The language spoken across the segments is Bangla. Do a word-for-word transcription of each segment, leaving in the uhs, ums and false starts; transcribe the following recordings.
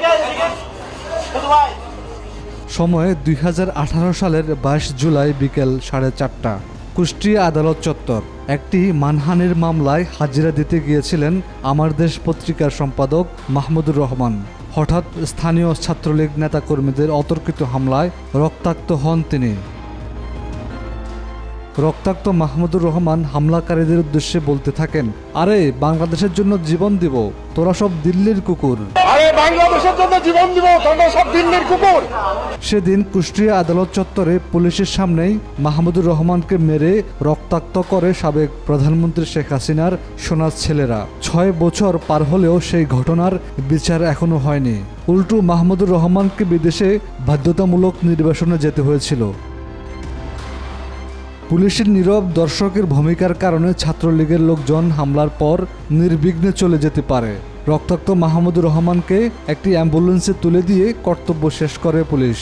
সময় দুই হাজার আঠারো সালের বাইশ জুলাই বিকেল সাড়ে চারটা। কুষ্টিয়া আদালত চত্বর। একটি মানহানির মামলায় হাজিরা দিতে গিয়েছিলেন আমার দেশ পত্রিকার সম্পাদক মাহমুদুর রহমান। হঠাৎ স্থানীয় ছাত্রলীগ নেতাকর্মীদের অতর্কিত হামলায় রক্তাক্ত হন তিনি। রক্তাক্ত মাহমুদুর রহমান হামলাকারীদের উদ্দেশ্যে বলতে থাকেন, আরে বাংলাদেশের জন্য জীবন দিব, তোরা সব দিল্লির কুকুর। আরে বাংলাদেশের জন্য জীবন দিব, তোরা সব দিল্লির কুকুর। সেদিন কুষ্টিয়া আদালত চত্বরে পুলিশের সামনেই মাহমুদুর রহমানকে মেরে রক্তাক্ত করে সাবেক প্রধানমন্ত্রী শেখ হাসিনার সোনার ছেলেরা। ছয় বছর পার হলেও সেই ঘটনার বিচার এখনো হয়নি। উল্টো মাহমুদুর রহমানকে বিদেশে বাধ্যতামূলক নির্বাসনে যেতে হয়েছিল। পুলিশের নীরব দর্শকের ভূমিকার কারণে ছাত্রলীগের লোকজন হামলার পর নির্বিঘ্নে চলে যেতে পারে। রক্তাক্ত মাহমুদুর রহমানকে একটি অ্যাম্বুলেন্সে তুলে দিয়ে কর্তব্য শেষ করে পুলিশ।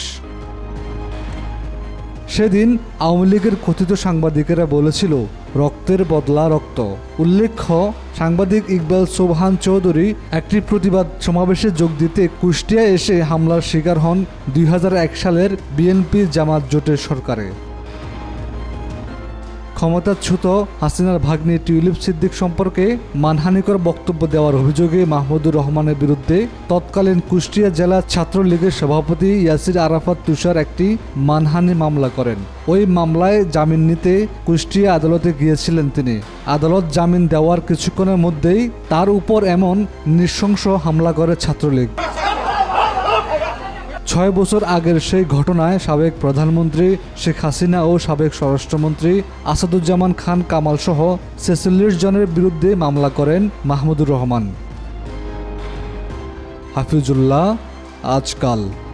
সেদিন আওয়ামী লীগের কথিত সাংবাদিকেরা বলেছিল, রক্তের বদলা রক্ত। উল্লেখ্য, সাংবাদিক ইকবাল সোবহান চৌধুরী একটি প্রতিবাদ সমাবেশে যোগ দিতে কুষ্টিয়া এসে হামলার শিকার হন দুই হাজার এক সালের বিএনপি জামাত জোটের সরকারে। ক্ষমতাচ্যুত হাসিনার ভাগ্নি টিউলিপ সিদ্দিক সম্পর্কে মানহানিকর বক্তব্য দেওয়ার অভিযোগে মাহমুদুর রহমানের বিরুদ্ধে তৎকালীন কুষ্টিয়া জেলা ছাত্রলীগের সভাপতি ইয়াসির আরাফাত তুষার একটি মানহানি মামলা করেন। ওই মামলায় জামিন নিতে কুষ্টিয়া আদালতে গিয়েছিলেন তিনি। আদালত জামিন দেওয়ার কিছুক্ষণের মধ্যেই তার উপর এমন নৃশংস হামলা করে ছাত্রলীগ। ছয় বছর আগের সেই ঘটনায় সাবেক প্রধানমন্ত্রী শেখ হাসিনা ও সাবেক স্বরাষ্ট্রমন্ত্রী আসাদুজ্জামান খান কামাল সহ ছেচল্লিশ জনের বিরুদ্ধে মামলা করেন মাহমুদুর রহমান। হাফিজুল্লাহ, আজকাল।